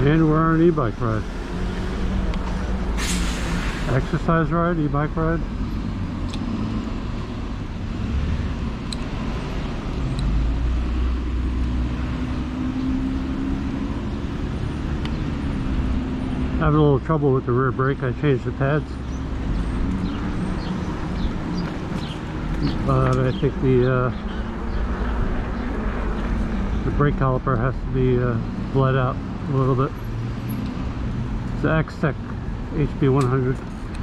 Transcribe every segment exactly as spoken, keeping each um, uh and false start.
And we're on an e-bike ride. Exercise ride, e-bike ride. Having a little trouble with the rear brake. I changed the pads. But I think the uh, the brake caliper has to be uh, bled out a little bit. It's the X-Tech H B one hundred.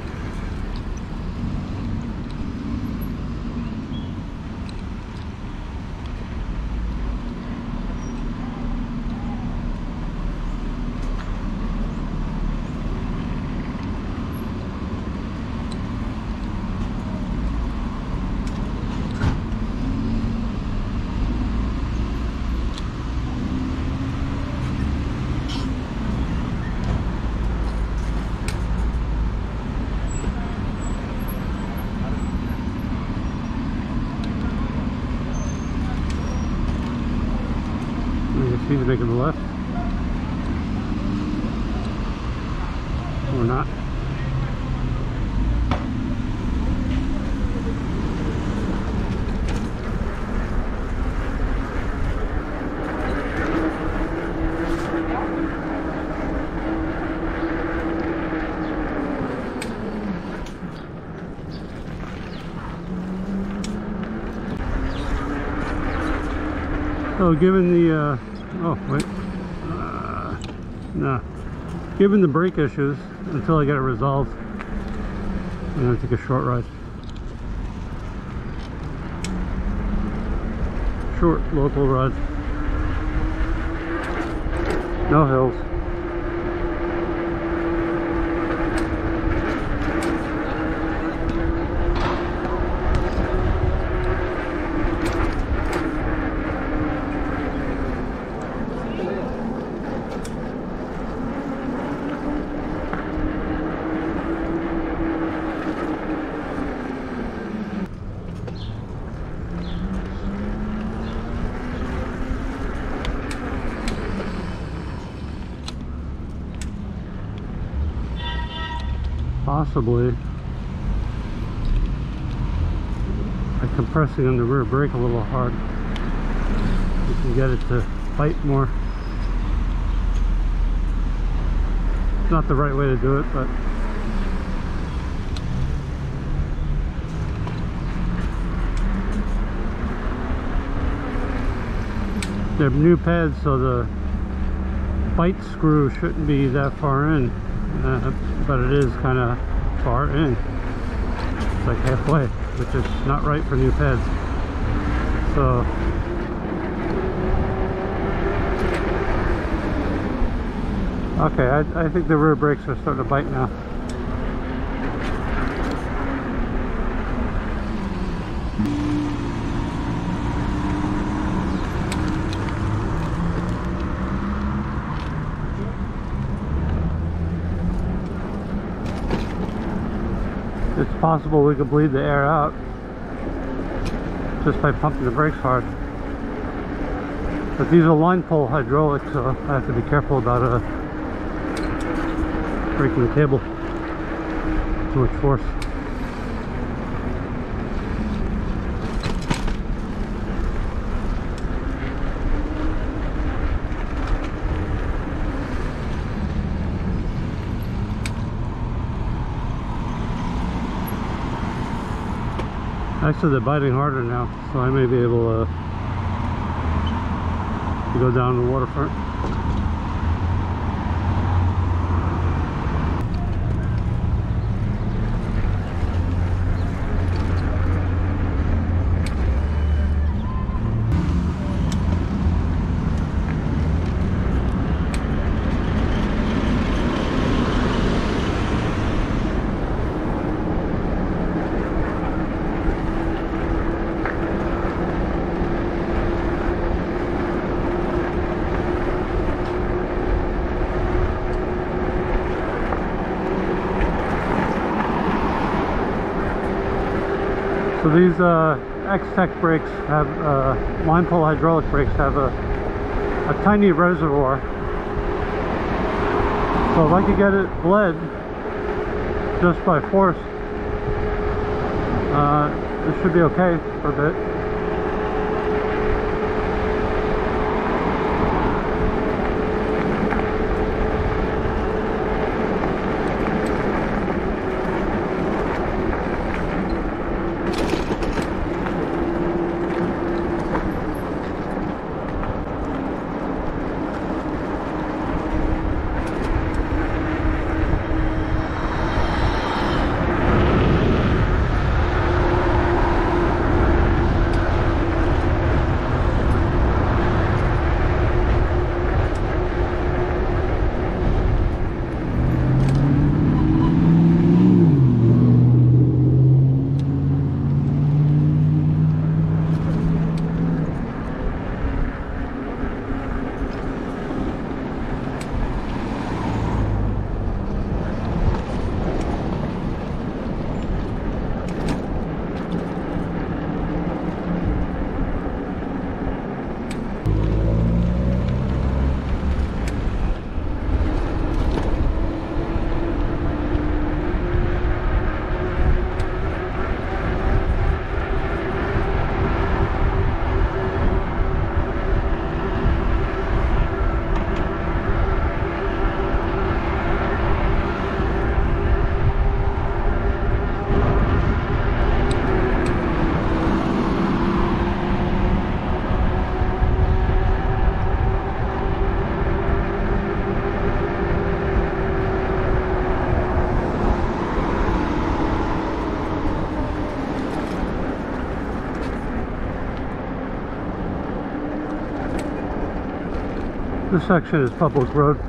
He's making the left or not. So given the uh, oh wait, uh, nah. Given the brake issues, until I get it resolved, I'm gonna take a short ride. Short local ride. No hills. Possibly by compressing on the rear brake a little hard, you can get it to bite more. It's not the right way to do it, but they're new pads, so the bite screw shouldn't be that far in. Uh, but it is kind of far in. It's like halfway, which is not right for new pads. So okay, I, I think the rear brakes are starting to bite now. It's possible we could bleed the air out just by pumping the brakes hard. But these are line pull hydraulics, so I have to be careful about uh, breaking the cable. Too much force. Actually, they're biting harder now, so I may be able uh, to go down the waterfront. So these uh, X-Tech brakes have, uh, line pull hydraulic brakes have a, a tiny reservoir So if I could get it bled just by force, uh, it should be okay for a bit. This section is public road.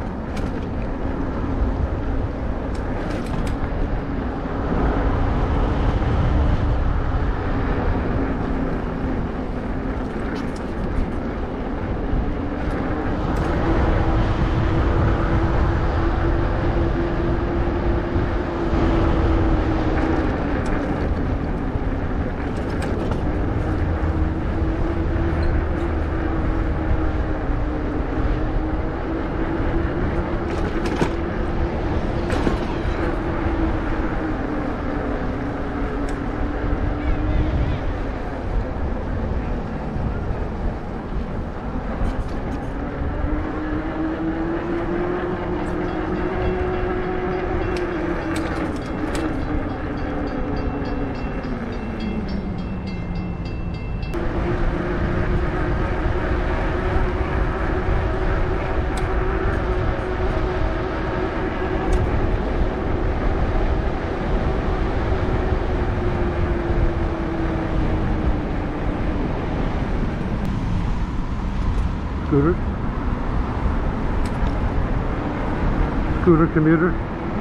Scooter. Scooter commuter.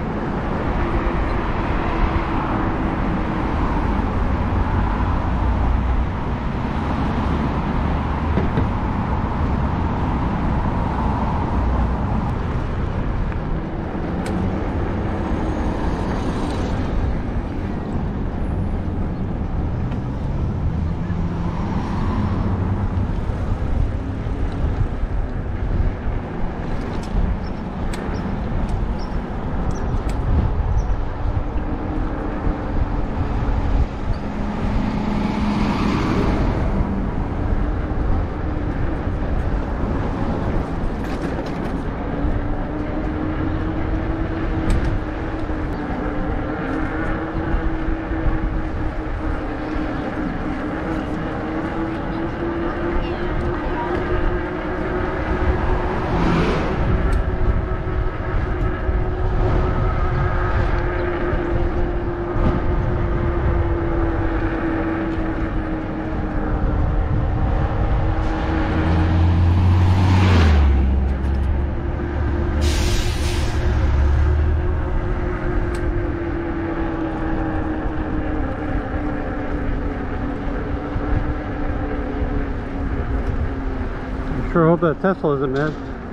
Sure hope that Tesla isn't mad.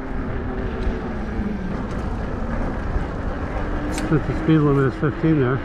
Since the speed limit is fifteen there.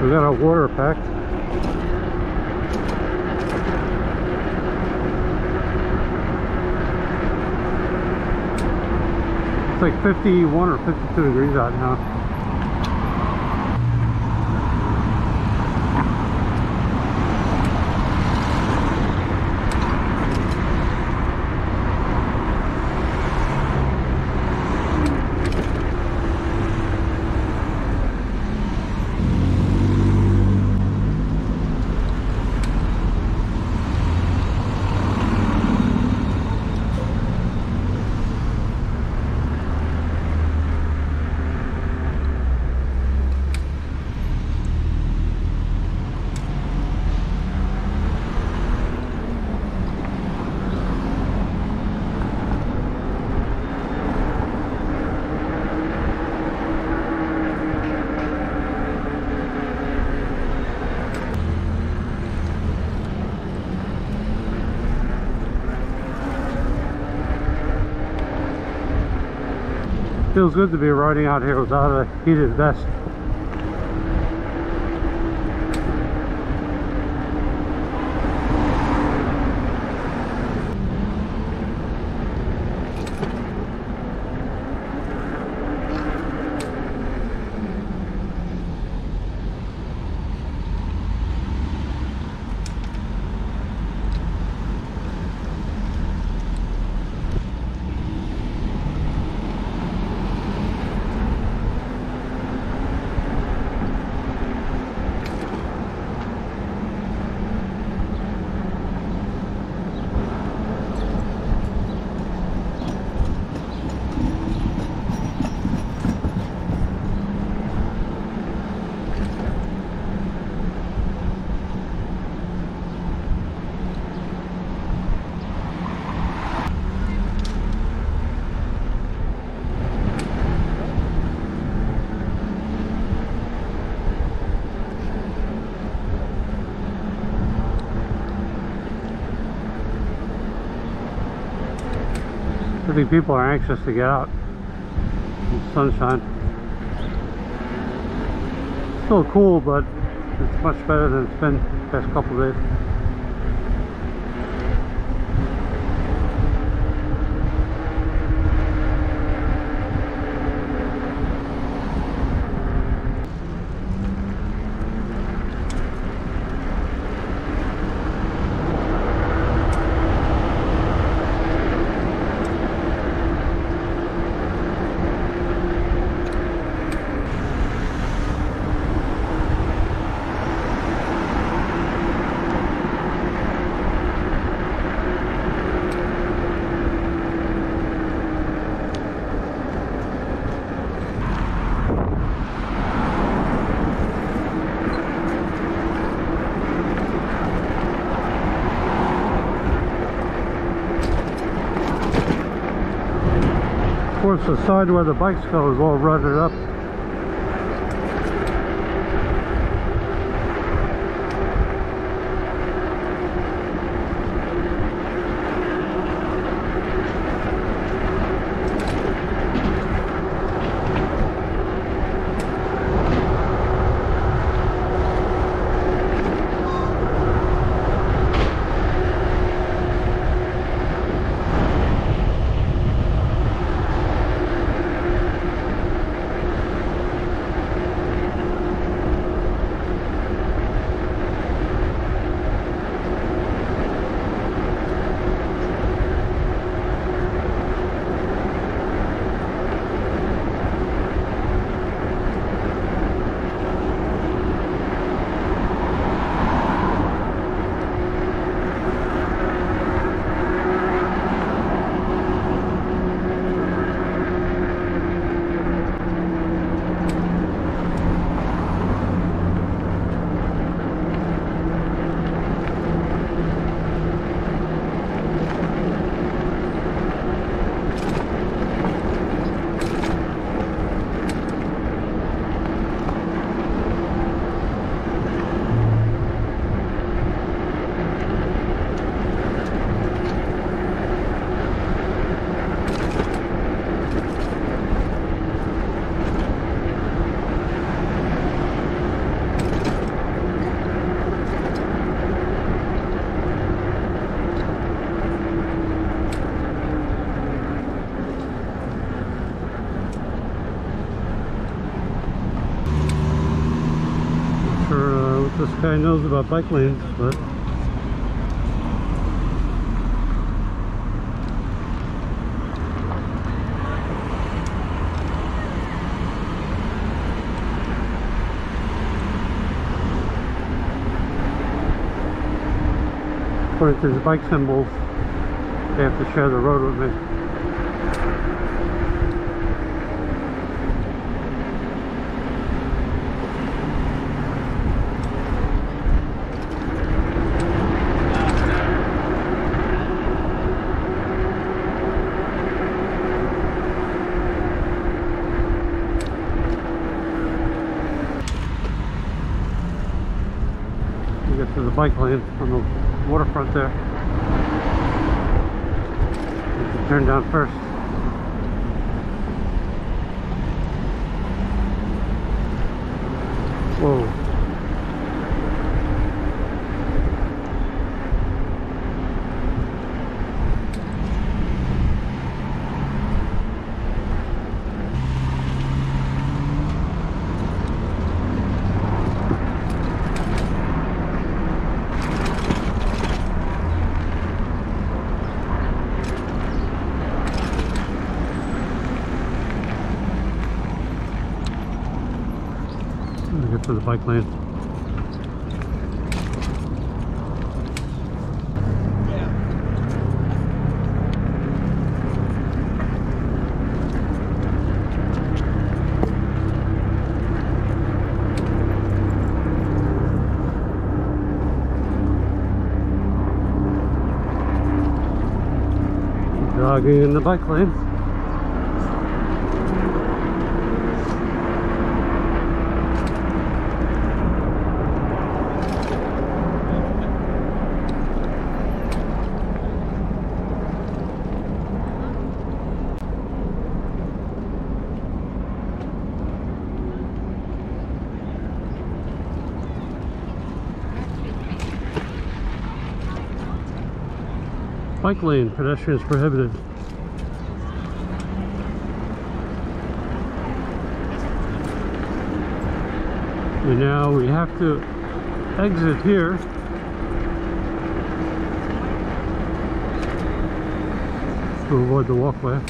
We got our water packed. It's like fifty-one or fifty-two degrees out now. Feels good to be riding out here without a heated vest. I think people are anxious to get out in the sunshine. Still cool, but it's much better than it's been the past couple of days. Of course, the side where the bikes go is all rutted up. guy knows about bike lanes, but according to the bike symbols, they have to share the road with me. We get to the bike lane on the waterfront there. You can turn down first. Whoa. Get to the bike lane. Jogging in the bike lane. Bike lane, pedestrians prohibited. And now we have to exit here. To avoid the walkway.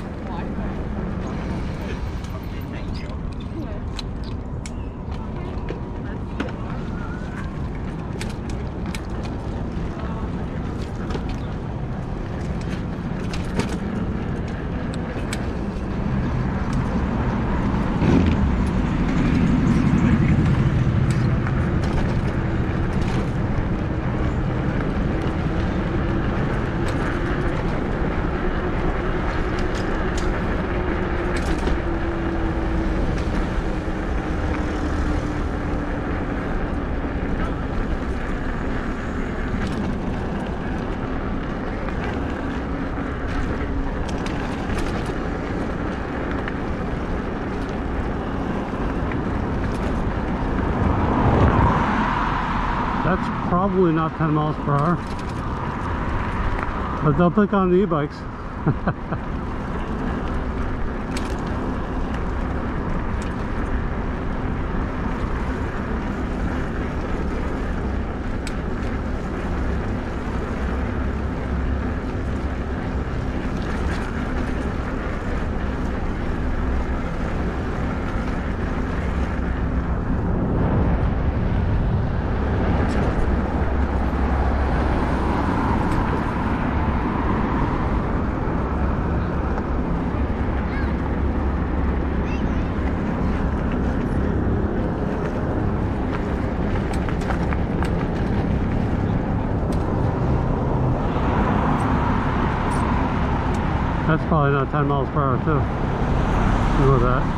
That's probably not ten miles per hour, but they'll pick on the e-bikes. That's probably not ten miles per hour too. Look at that.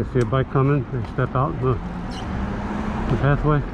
They see a bike coming, they step out the, the pathway.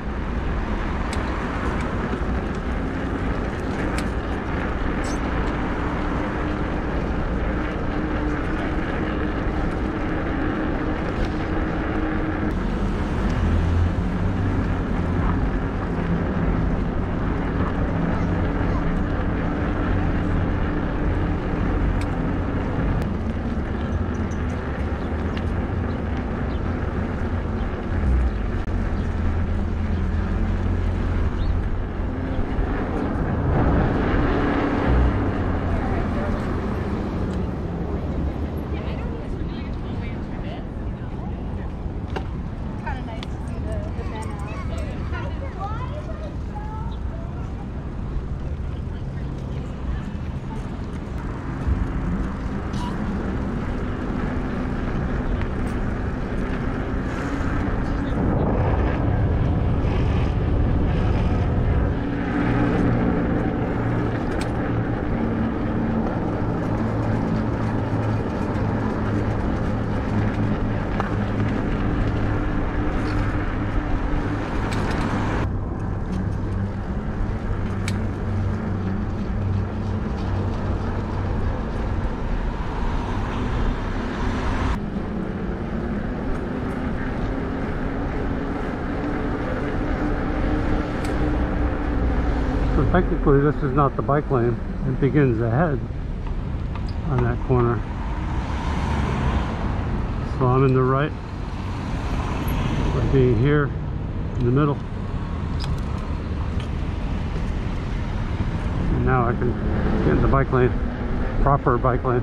Technically, this is not the bike lane. It begins ahead on that corner. So I'm in the right, by being here in the middle. And now I can get in the bike lane, proper bike lane.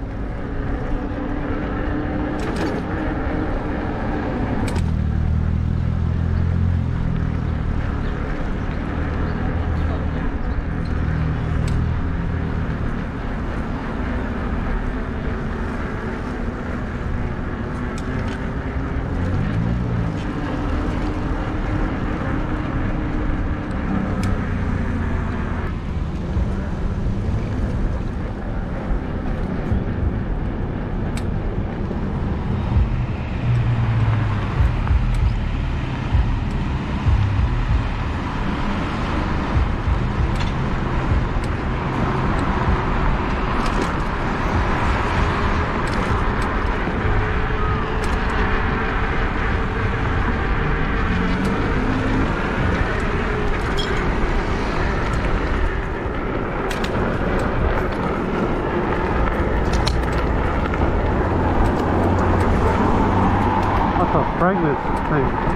Pregnant thing.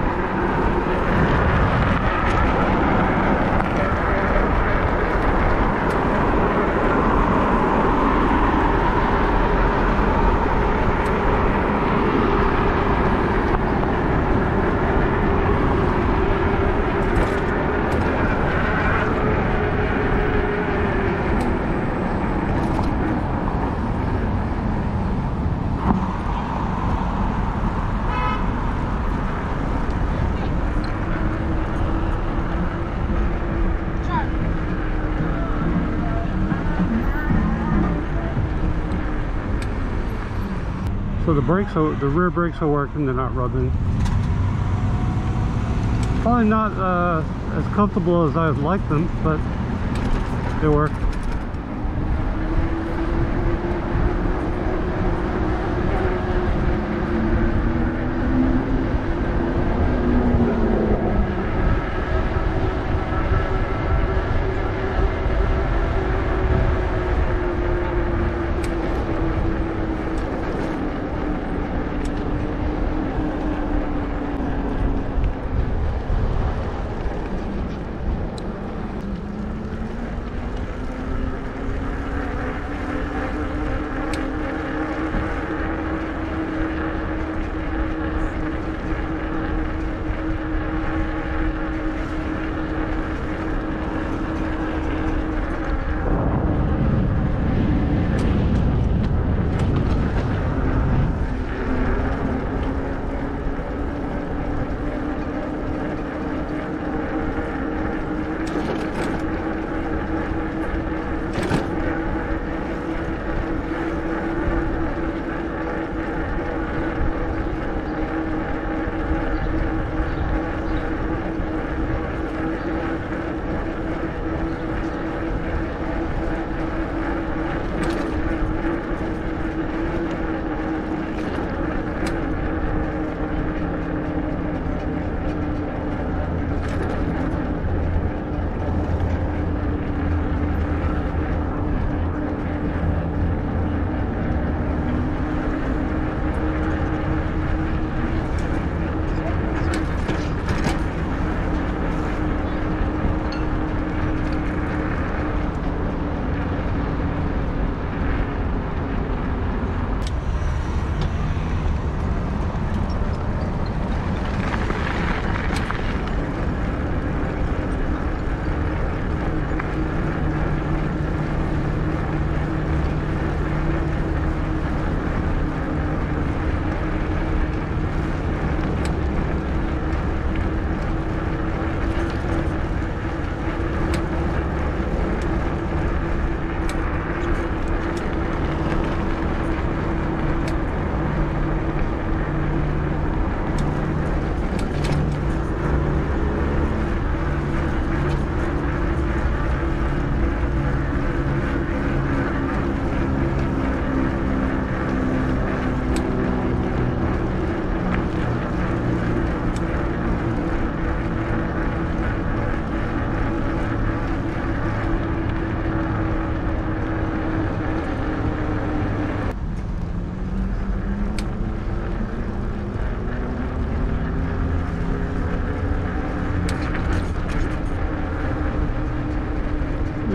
So the brakes are, the rear brakes are working, they're not rubbing. Probably not uh, as comfortable as I would like them, but they work.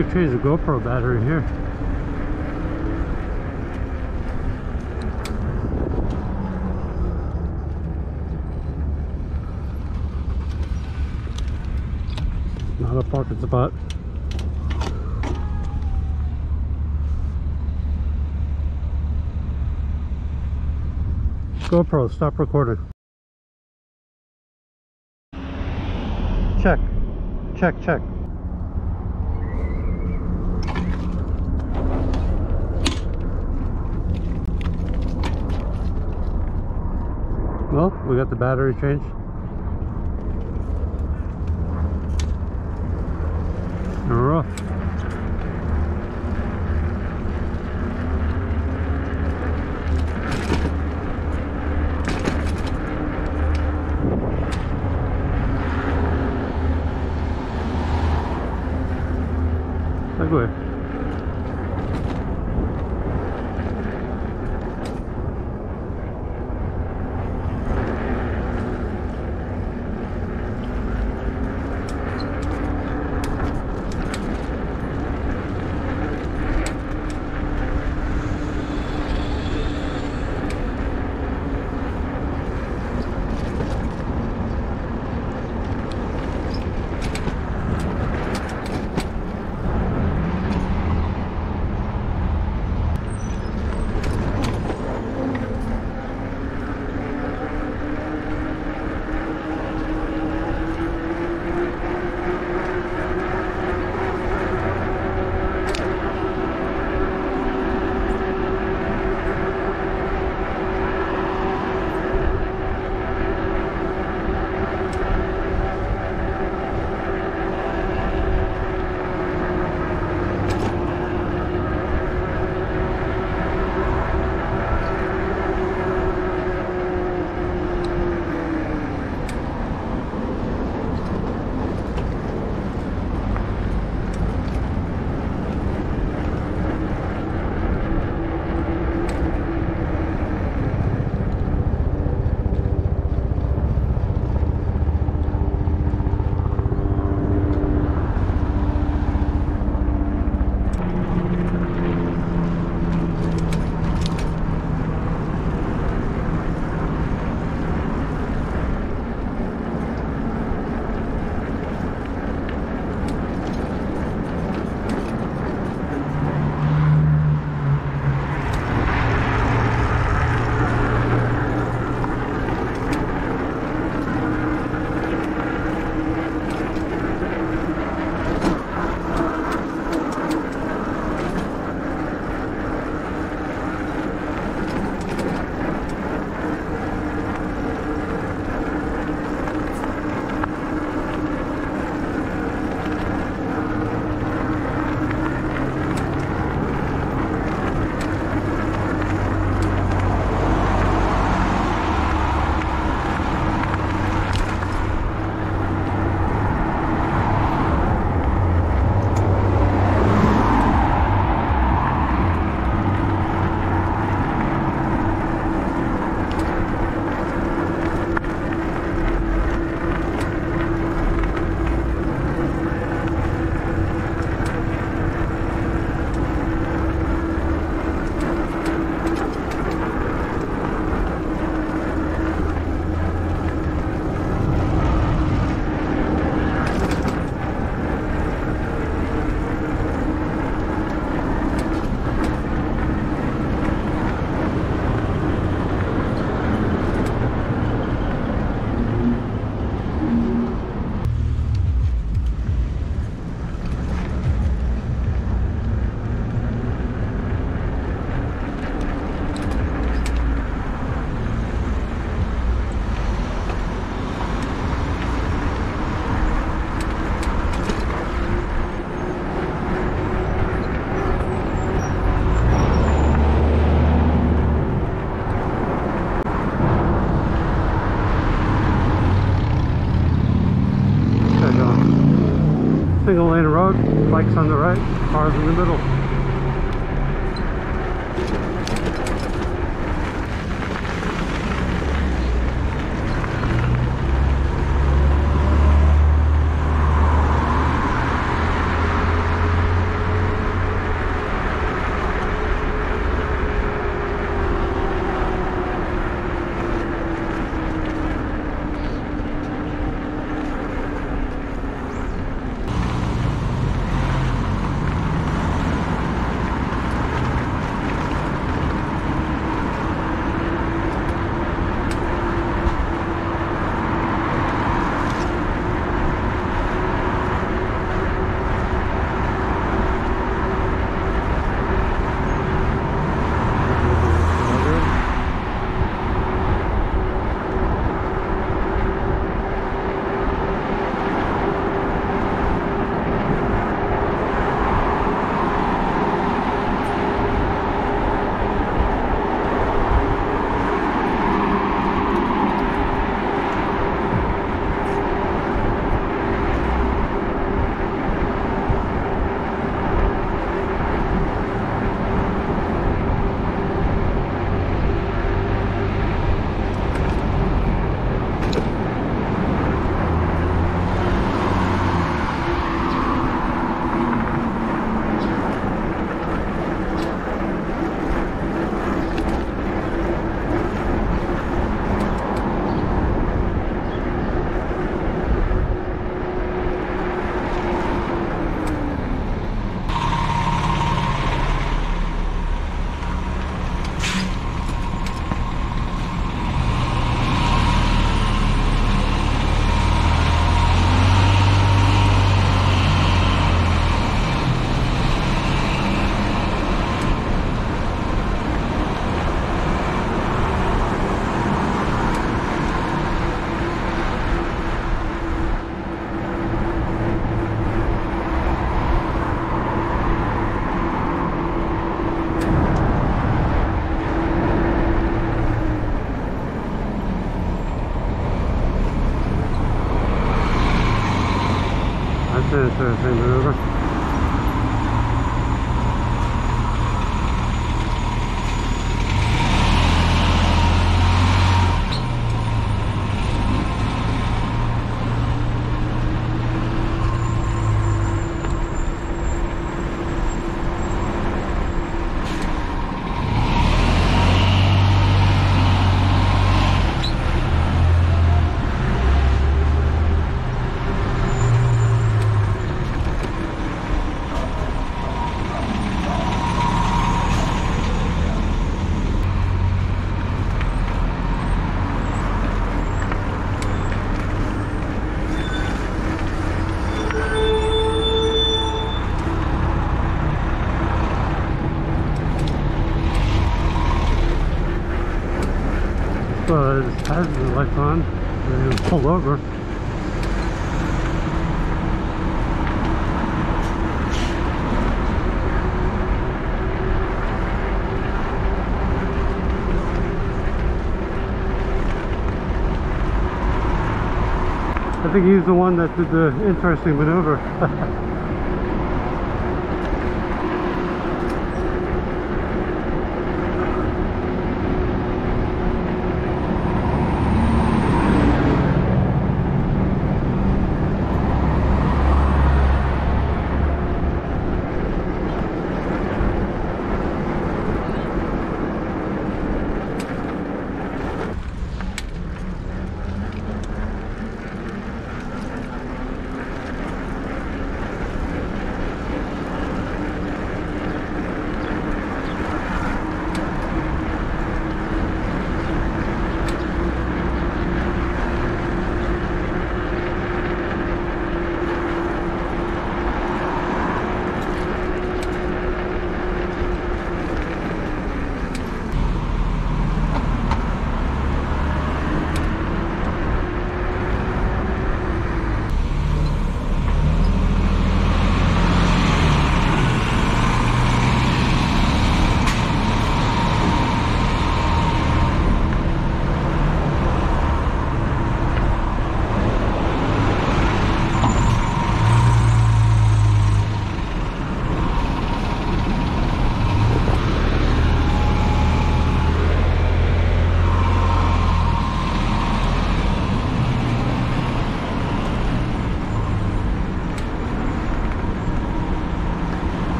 could change the GoPro battery here. Not a parking spot. GoPro, stop recording. Check. Check, check. Well, we got the battery changed. And we're off. Segway. Single lane road, bikes on the right, cars in the middle. Interesting maneuver. So it has the lights on and pull over. I think he's the one that did the interesting maneuver.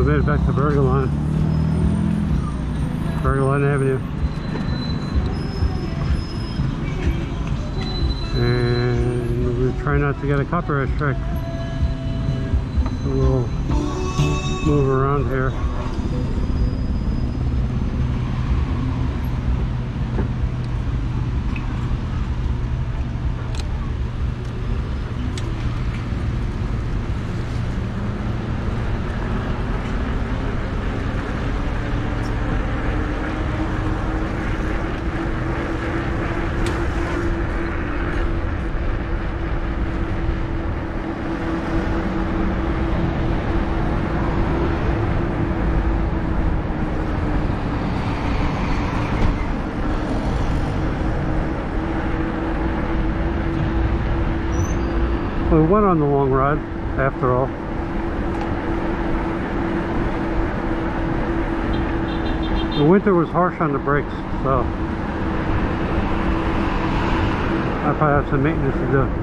made it back to Bergelon, Bergelon Avenue. And we're trying not to get a copyright strike. So we'll move around here. We went on the long ride, after all. The winter was harsh on the brakes, so I probably have some maintenance to do.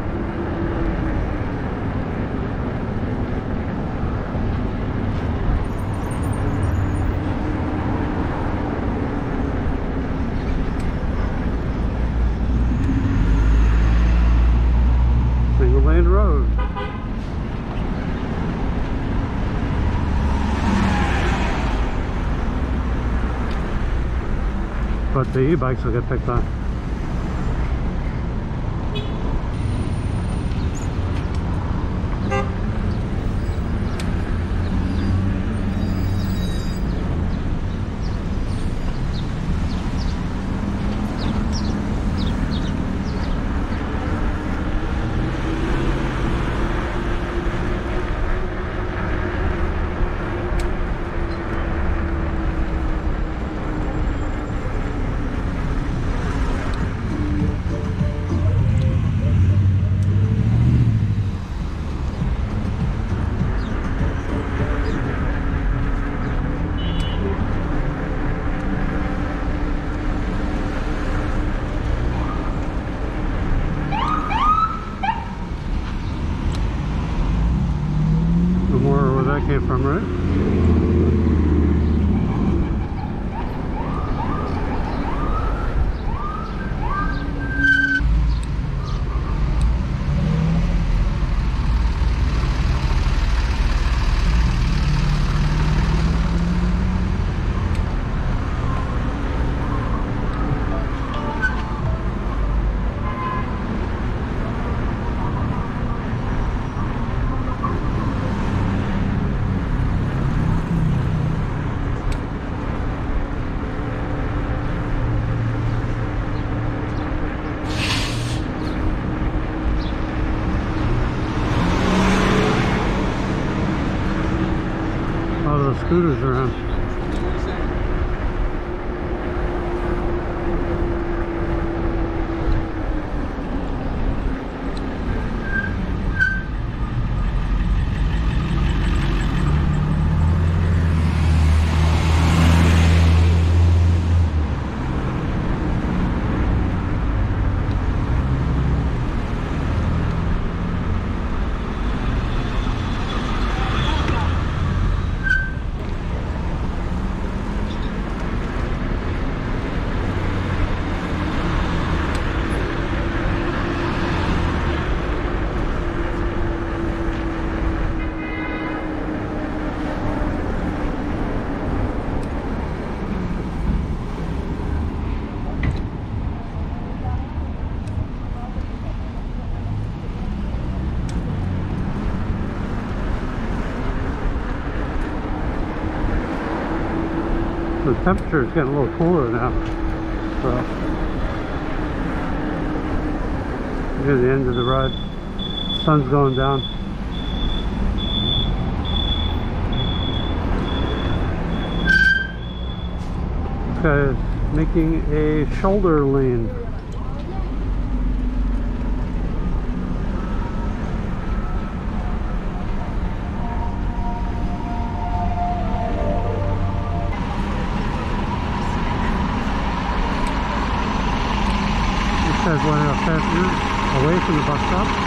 Single lane road. But the e-bikes will get picked on. Came from, right? Scooters around. The temperature is getting a little cooler now, so near the end of the ride, sun's going down. This guy is making a shoulder lane. There's one of our passengers away from the bus stop.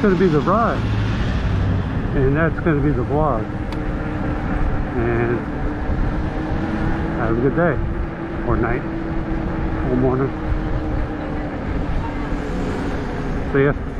going to be the ride, and that's going to be the vlog. And have a good day, or night, or morning. See ya.